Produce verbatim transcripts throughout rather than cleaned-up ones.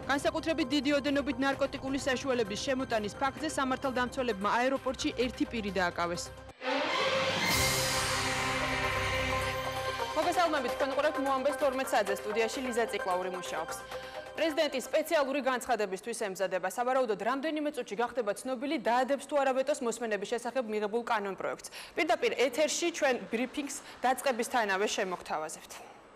განსაკუთრებით დიდი ოდენობით ნარკოტიკული საშუალების შემოტანის ფაქტზე სამართალდამცველებმა აეროპორტში ერთი პირი დააკავეს. მოგესალმებით, თქვენ უყურებთ მოამბეს თორმეტ საათზე, სტუდიაში ლიზა ციკლაური მუშაობს. პრეზიდენტის სპეციალური განცხადებისთვის ემზადება. სავარაუდოდ რამდენიმე წუთში გახდება ცნობილი დაადებს თუ არა ვეტოს მოსმენების შესახებ მიღებულ კანონპროექტს. პირდაპირ ეთერში ჩვენ ბრიფინგს დაწყებისთანავე შემოგთავაზებთ.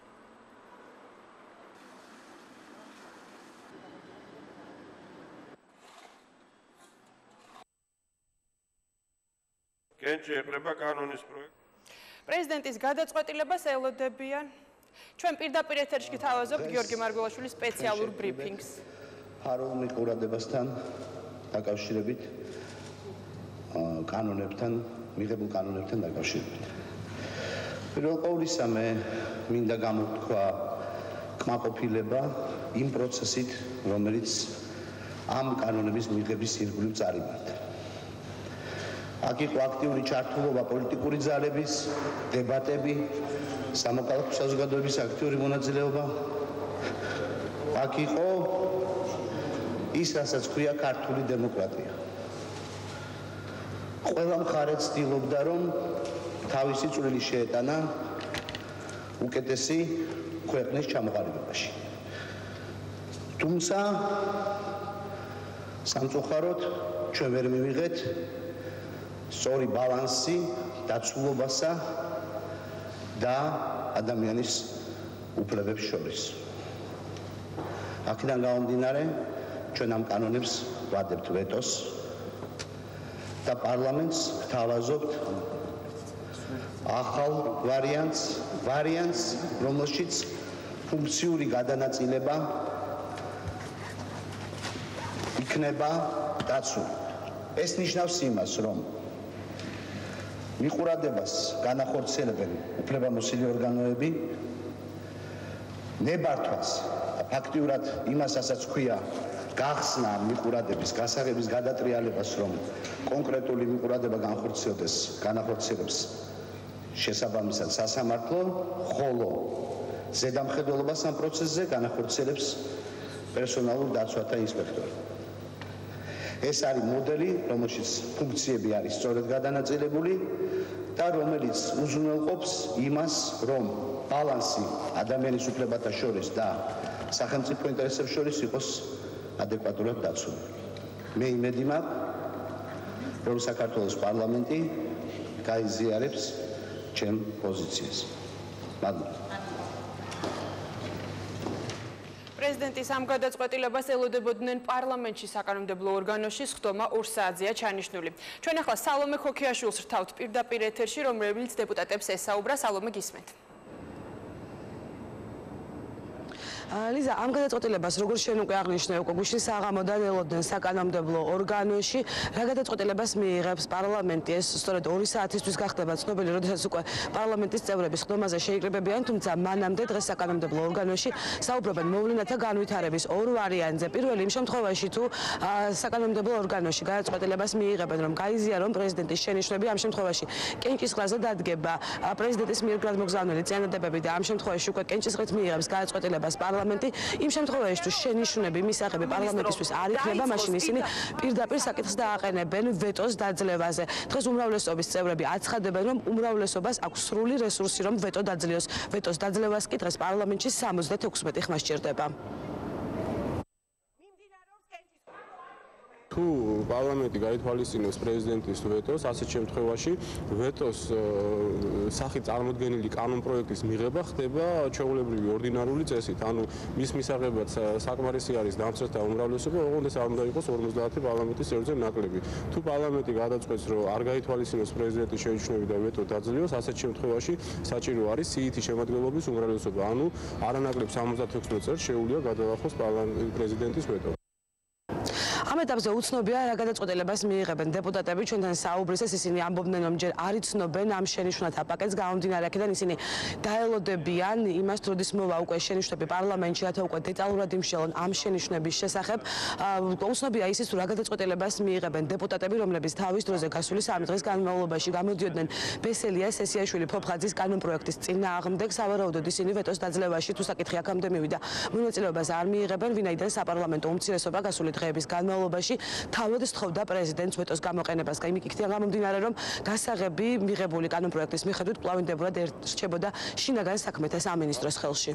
კენჭი ეყრება კანონის პროექტს. პრეზიდენტის გადაწყვეტილებას ელოდებიან. ჩვენ პირდაპირ ეთერში გთავაზობთ გიორგი მარგველაშვილის სპეციალურ ბრიფინგს. ფაროვნი ყურადღებასთან დაკავშირებით კანონებთან, მიღებულ კანონებთან დაკავშირებით. პირველ ყოვლისა მე მინდა გამოთქვა კმაყოფილება იმ პროცესით, რომელიც ამ კანონების მიღების ირგვლივ წარიმართა. აქ იყო აქტიური ჩართულობა პოლიტიკური ძალების, დებატები, სამოქალაქო საზოგადოების აქტიური მონაწილეობა. აქ იყო ის, რასაც ქვია ქართული დემოკრატია. ყველა მხარე ცდილობდა, რომ თავისი წვლილი შეეტანა უკეთესი ქვეყნის ჩამოყალიბებაში. თუმცა სამწუხაროდ ჩვენ ვერ მივიღეთ სწორი ბალანსი დაცულობასა და ადამიანის უფლებებს შორის. აქედან გამომდინარე, ჩვენ ამ კანონებს ვადებთ ვეტოს და პარლამენტს გთავაზობთ ახალ ვარიანტს, ვარიანტს, რომელშიც ფუნქციური გადანაწილება იქნება დაცული. ეს ნიშნავს იმას, რომ მიყურადებას განახორციელებენ უფლებამოსილი ორგანოები, ნებართვას ფაქტიურად იმასაც ქვია გახსნა მიყურადების გასაღების გადატრიალებას, რომ კონკრეტული მიყურადება განხორციელდეს, განახორციელებს შესაბამისად სასამართლო, ხოლო ზედამხედველობას ამ პროცესზე განახორციელებს პერსონალურ დაცვათა ინსპექტორი. ეს არის მოდელი, რომელშიც ფუნქციები არის სწორედ გადანაწილებული და რომელიც უზრუნველყოფს იმას, რომ ბალანსი ადამიანის უფლებათა შორის და სახელმწიფო ინტერესებს შორის იყოს ადეკვატურად დაცული. მე იმედი მაქვს, რომ საქართველოს პარლამენტი გაიზიარებს ჩემ პოზიციას. მადლობა. პრეზიდენტის ამ გადაწყვეტილებას ელოდებოდნენ პარლამენტში საკანონმდებლო ორგანოში სხდომა ორ საათზეა ჩანიშნული. ჩვენ ახლა სალომე ქოქიაშვილს რთავთ პირდაპირ ეთერში, რომელიც დეპუტატებს ესაუბრა. სალომე, გისმენთ. ლიზა, ამ გადაწყვეტილებას როგორც შენ უკვე აღნიშნე, უკვე გუშინ საღამოდან ელოდნენ საკანონმდებლო ორგანოში. რა გადაწყვეტილებას მიიღებს პარლამენტი? ეს სწორედ ორი საათისთვის გახდება ცნობილი, როდესაც უკვე პარლამენტის წევრები სხდომაზე შეიკრიბებიან, თუმცა მანამდე დღეს საკანონმდებლო ორგანოში საუბრობენ მოვლენათა განვითარების ორ ვარიანტზე. პირველი იმ შემთხვევაში, თუ საკანონმდებლო ორგანოში გადაწყვეტილებას მიიღებენ, რომ გაიზიარონ პრეზიდენტის შენიშვნები, ამ შემთხვევაში კენჭისყრაზე დადგება პრეზიდენტის მიერ გადმოგზავნილი წინადადებები და ამ შემთხვევაში უკვე კენჭისყრით მიიღებს გადაწყვეტილებას პარლამენტი. იმ შემთხვევაში, თუ შენიშვნები მისაღები პარლამენტისთვის არ იქნება, მაშინ ისინი პირდაპირ საკითხს დააყენებენ ვეტოს დაძლევაზე. დღეს უმრავლესობის წევრები აცხადებენ, რომ უმრავლესობას აქვს სრული რესურსი, რომ ვეტო დაძლიოს. ვეტოს დაძლევას კი დღეს პარლამენტში სამოცდათექვსმეტი ხმა სჭირდება. თუ პარლამენტი გაითვალისწინებს პრეზიდენტის ვეტოს, ასეთ შემთხვევაში ვეტოს სახით წარმოდგენილი კანონპროექტის მიღება ხდება ჩვეულებრივი ორდინარული წესით. ანუ მის მისაღებად საკმარისი არის დამცველთა უმრავლესობა, ოღონდ ეს არ უნდა იყოს ორმოცდაათი პარლამენტის წევრზე ნაკლები. თუ პარლამენტი გადაწყვეტს, რომ არ გაითვალისწინებს პრეზიდენტის შენიშვნები და ვეტო დაძლიოს, ასეთ შემთხვევაში საჭირო არის სიითი შემადგენლობის უმრავლესობა. ანუ არანაკლებ სამოცდათექვსმეტ წელს შეუძლია გადაახოს პრეზიდენტის ვეტო. ამ ეტაპზე უცნობია რა გადაწყვეტილებას მიიღებენ დეპუტატები. ჩვენთან საუბრისას ისინი ამბობდნენ, რომ ჯერ არ იცნობენ ამ შენიშვნათა პაკეტს, გამომდინარე აქედან ისინი დაელოდებიან იმას, როდის მოვა უკვე შენიშვნები პარლამენტში, რათა უკვე დეტალურად იმსჯელონ ამ შენიშვნების შესახებ. უცნობია ისიც, რა გადაწყვეტილებას მიიღებენ დეპუტატები, რომლებიც თავის დროზე გასული სამი დღის განმავლობაში გამოდიოდნენ ბესელია სესიაშვილი ფოფხაძის კანონპროექტის წინააღმდეგ. სავარაუდოდ ისინი ვეტოს დაძლევაში თუ საკითხი აქამდე მივიდა, მონაწილეობას არ მიიღებენ, ვინაიდან საპარლამენტო უმცირესობა გასული დღეების განმავლობაში თავად სთხოვდა პრეზიდენტს ვეტოს გამოყენებას. იმ იქიდან გამომდინარე, რომ გასაღები მიღებული კანონპროექტის მიხედვით კვლავინდებურად რჩებოდა შინაგან საქმეთა სამინისტროს ხელში.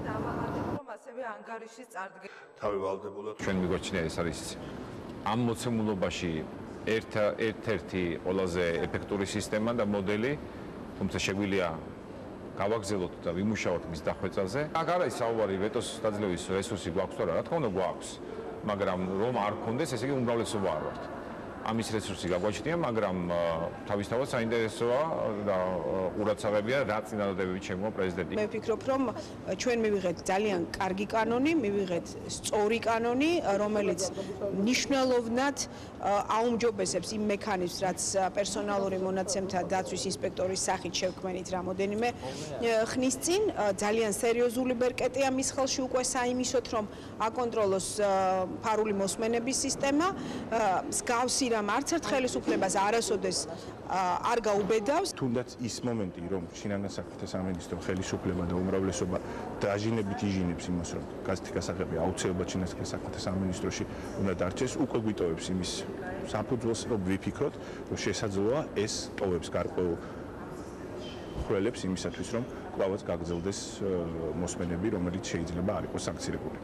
თავი ვალდებულად ჩვენ მიგვაჩნია ეს არის ამ მოცემულობაში ერთ-ერთი ყველაზე ეფექტური სისტემა და მოდელი, თუმცა შეგვიძლია გავაგზავნოთ და ვიმუშაოთ მის დახვეწაზე. აქ არის საუბარი ვეტოს დაძლევის რესურსი გვაქვს თუ არა, რა თქმა უნდა გვაქვს, მაგრამ რომ არ გქონდეს, ესე იგი უმრავლესობა არ ვართ. ამის რესურსი გაგვაჩნია, მაგრამ თავისთავად საინტერესოა და ყურადსაღებია რა წინადადებებით შემოვა პრეზიდენტი. მე ვფიქრობ, რომ ჩვენ მივიღეთ ძალიან კარგი კანონი, მივიღეთ სწორი კანონი, რომელიც მნიშვნელოვნად აუმჯობესებს იმ მექანიზმს, რაც პერსონალური მონაცემთა დაცვის ინსპექტორის სახით შევქმნით რამოდენიმე ხნის წინ. ძალიან სერიოზული ბერკეტია მის ხელში უკვე საიმისოთ, რომ აკონტროლოს ფარული მოსმენების სისტემა, მსგავსი რამ არც ერთ ხელისუფლებას არასოდეს არ გაუბედავს. თუნდაც ის მომენტი, რომ შინაგან საქმეთა სამინისტრო ხელისუფლება და უმრავლესობა დაჟინებით იჟინებს იმას, რომ გაზეთი გასაღები აუცილებლად შინაგან საქმეთა სამინისტროში უნდა დარჩეს, უკვე გვიტოვებს იმის საფუძველს, რომ ვიფიქროთ, რომ შესაძლოა ეს ტოვებს გარკვეულ ხვრელებს იმისათვის, რომ კვლავაც გაგრძელდეს მოსმენები, რომელიც შეიძლება არ იყოს სანქცირებული.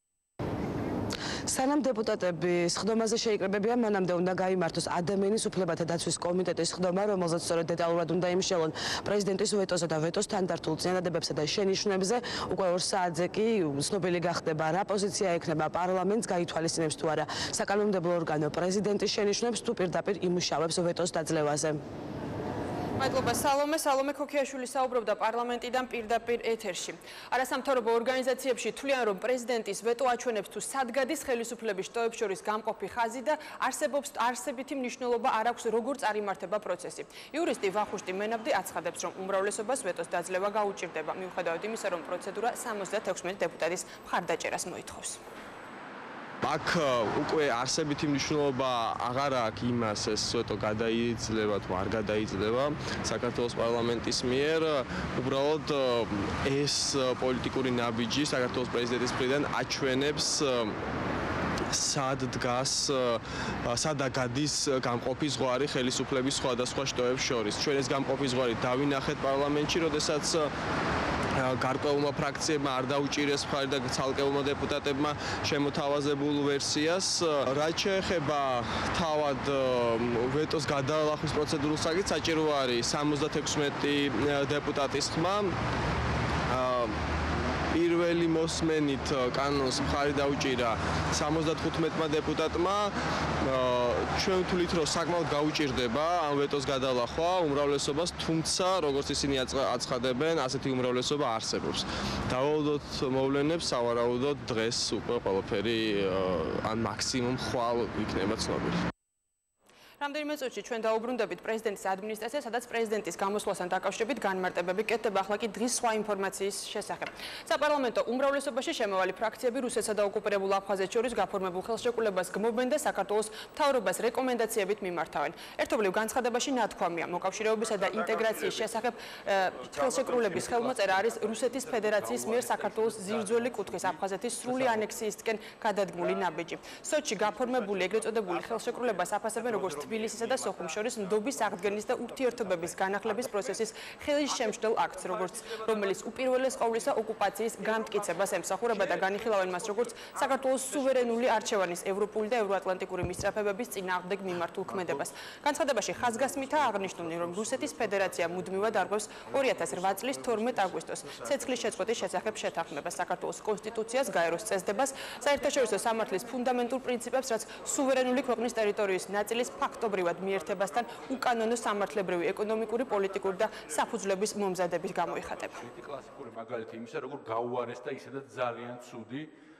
სანამ დეპუტატები სხდომაზე შეიკრებებიან, მანამდე უნდა გაიმართოს ადამიანის უფლებათა დაცვის კომიტეტის სხდომა, რომელზეც სწორედ დეტალურად უნდა იმსჯელონ პრეზიდენტის ვეტოსა და ვეტოს თანდართულ წინადადებებსა და შენიშვნებზე. უკვე ორ საათზე კი ცნობილი გახდება, რა პოზიცია ექნება პარლამენტს, გაითვალისწინებს თუ არა საკანონმდებლო ორგანო პრეზიდენტის შენიშვნებს თუ პირდაპირ იმუშავებს ვეტოს დაძლევაზე. მადლობა სალომე. სალომე ქოქიაშვილი საუბრობდა პარლამენტიდან პირდაპირ ეთერში. არასამთავრობო ორგანიზაციებში თვლიან, რომ პრეზიდენტის ვეტო აჩვენებს თუ სად გადის ხელისუფლების შტოებს შორის გამყოფი ხაზი და არსებობს არსებითი მნიშვნელობა არ აქვს, როგორ წარიმართება პროცესი. იურისტი ვახუშტი მენაბდი აცხადებს, რომ უმრავლესობას ვეტოს დაძლევა გაუჭირდება, მიუხედავად იმისა, რომ პროცედურა სამოცდათექვსმეტ დეპუტატის მხარდაჭერას მოითხოვს. აქ უკვე არსებითი მნიშვნელობა აღარ აქვს იმას, ეს ვეტო გადაიძლევა თუ არ გადაიძლევა საქართველოს პარლამენტის მიერ. უბრალოდ ეს პოლიტიკური ნაბიჯი საქართველოს პრეზიდენტის მხრიდან აჩვენებს სად დგას, სადა გადის გამყოფი ზღვარი ხელისუფლების სხვადასხვა შტოებს შორის. ჩვენ ეს გამყოფი ზღვარი დავინახეთ პარლამენტში, როდესაც გარკვეულმა ფრაქციებმა არ დაუჭირეს მხარი და ცალკეულმა დეპუტატებმა შემოთავაზებულ ვერსიას. რაც შეეხება თავად ვეტოს გადალახვის პროცედურულ საკითხს, საჭირო არის სამოცდათექვსმეტი დეპუტატის ხმა. პირველი მოსმენით კანონს მხარი დაუჭირა სამოცდათხუთმეტმა დეპუტატმა. ჩვენ ვთვლით, რომ საკმაოდ გაუჭირდება ამ ვეტოს გადალახვა უმრავლესობას, თუმცა როგორც ისინი აცხადებენ, ასეთი უმრავლესობა არსებობს. დავაუდოთ მოვლენებს, სავარაუდოდ დღეს უკვე ყველაფერი ან მაქსიმუმ ხვალ იქნება ცნობილი. რამდენიმე წუთში ჩვენ დაუბრუნდებით პრეზიდენტის ადმინისტრაციას, სადაც პრეზიდენტის გამოსვლასთან დაკავშირებით განმარტებები კეთდება. ახლა კი დღის სხვა ინფორმაციის შესახებ. საპარლამენტო უმრავლესობაში შემავალი ფრაქციები რუსეთსა და ოკუპირებულ აფხაზეთს შორის გაფორმებულ ხელშეკრულებას გმობენ და საქართველოს მთავრობას რეკომენდაციებით მიმართავენ. ერთობლივ განცხადებაში ნათქვამია, მოკავშირეობისა და ინტეგრაციის შესახებ ხელშეკრულების ხელმოწერა არის რუსეთის ფედერაციის მიერ საქართველოს ზირძველი კუთხის აფხაზეთის სრული ანექსიისკენ გადადგმული ნაბიჯი. სოჩში გაფორმებული ეგრეთ წოდებული ხელშეკრულებას აფასებენ როგორც თბილისისა და სოხუმს შორის ნდობის აღდგენის და ურთიერთობების განახლების პროცესის ხელისშემშლელ აქტს, როგორც რომელიც უპირველეს ყოვლისა ოკუპაციის განმტკიცებას ემსახურება და განიხილავენ მას როგორც საქართველოს სუვერენული არჩევანის ევროპული და ევროატლანტიკური მისწრაფებების წინააღმდეგ მიმართულ ქმედებას. განცხადებაში ხაზგასმითაა აღნიშნული, რომ რუსეთის ფედერაცია მუდმივად არღვევს ორი ათას რვა წლის თორმეტ აგვისტოს ცეცხლის შეწყვეტის შესახებ შეთანხმებას, საქართველოს კონსტიტუციას, გაეროს წესდებას, საერთაშორისო სამართლის ფუნდამენტურ პრინციპებს, რაც სუვერენული ქვეყნის ტერიტორიის ნაწილის ფაქტობრივად მიერთებასთან უკანონო სამართლებრივი, ეკონომიკური, პოლიტიკური და საფუძვლების მომზადებით გამოიხატება. კლასიკური მაგალითი იმისა, როგორ გაუარეს და ისედაც ძალიან ცუდი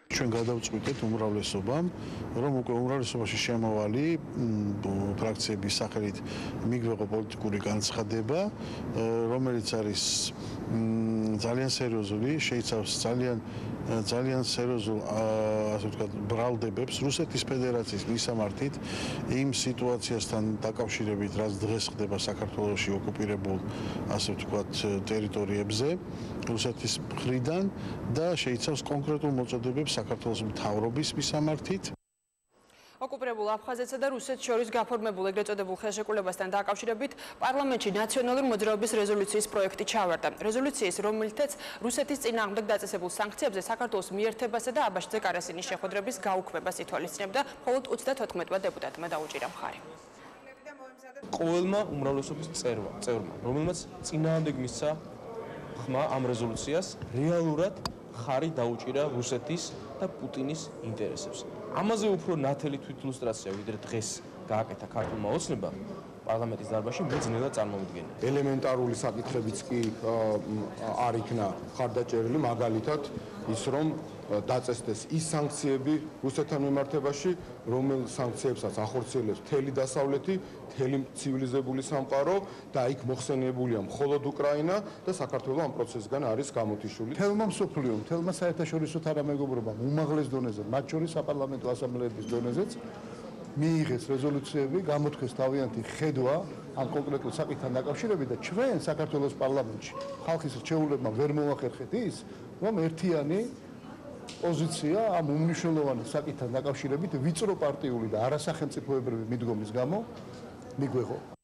ჩვენ გადავწყვიტეთ უმრავლესობამ, რომ უკვე უმრავლესობაში შემოვალი ფრაქციების სახელით მიგვეღო პოლიტიკური განცხადება, რომელიც არის ძალიან სერიოზული, შეიცავს ძალიან ძალიან სერიოზულ ასე ვთქვათ ბრალდებებს რუსეთის ფედერაციის მისამართით იმ სიტუაციასთან დაკავშირებით, რაც დღეს ხდება საქართველოში ოკუპირებულ ასე ვთქვათ ტერიტორიებზე რუსეთის მხრიდან და შეიცავს კონკრეტულ მოწოდებებს საქართველოს მთავრობის მისამართით. ოკუპირებულ აფხაზეთსა და რუსეთს შორის გაფორმებულ ეგრეთ წოდებულ ხელშეკრულებასთან დაკავშირებით პარლამენტში ნაციონალური მოძრაობის რეზოლუციის პროექტი ჩავარდა. რეზოლუციის, რომელთაც რუსეთის წინააღმდეგ დაწესებულ სანქციებზე საქართველოს მიერთებასა და აბაშიძე კარასინის შეხვედრების გაუქმებას ითვალისწინებდა, მხოლოდ ოცდათოთხმეტმა დეპუტატმა დაუჭირა მხარი. ყოველმა უმრავლესობის წერვა, წერმა, რომელმაც წინააღმდეგ მისცა ხმა ამ რეზოლუციას, რეალურად ხარი დაუჭირა რუსეთის და პუტინის ინტერესებს. ამაზე უფრო ნათელი თვითილუსტრაცია, ვიდრე დღეს გააკეთა ქართულმა ოცნებამ პარლამენტის დარბაზში მეძნელად წარმოვიდგენა. ელემენტარული საკითხებიც კი არ იქნა ხარდაჭერილი, მაგალითად ის რომ დაწესდეს ის სანქციები რუსეთთან მიმართებაში, რომელ სანქციებსაც ახორციელებს მთელი დასავლეთი, მთელი ცივილიზებული სამყარო და იქ მოხსენიებულია მხოლოდ უკრაინა და საქართველოს ამ პროცესგან არის გამოთიშული. თელმა მსოფლიომ, თელმა საერთაშორისო თანამეგობრობამ უმაღლეს დონეზე, მათ შორის საპარლამენტო ასამბლეების დონეზეც მიიღეს რეზოლუციები, გამოთქვეს თავიანთი ხედვა ამ კონკრეტულ საკითხთან დაკავშირებით და ჩვენ საქართველოს პარლამენტში ხალხის რჩეულებმა ვერ მოახერხეთ ის, რომ ერთიანი პოზიცია ამ უმნიშვნელოვანეს საკითხთან დაკავშირებით ვიწრო პარტიული და არასახელმწიფოებრივი მიდგომის გამო მიგვეღო.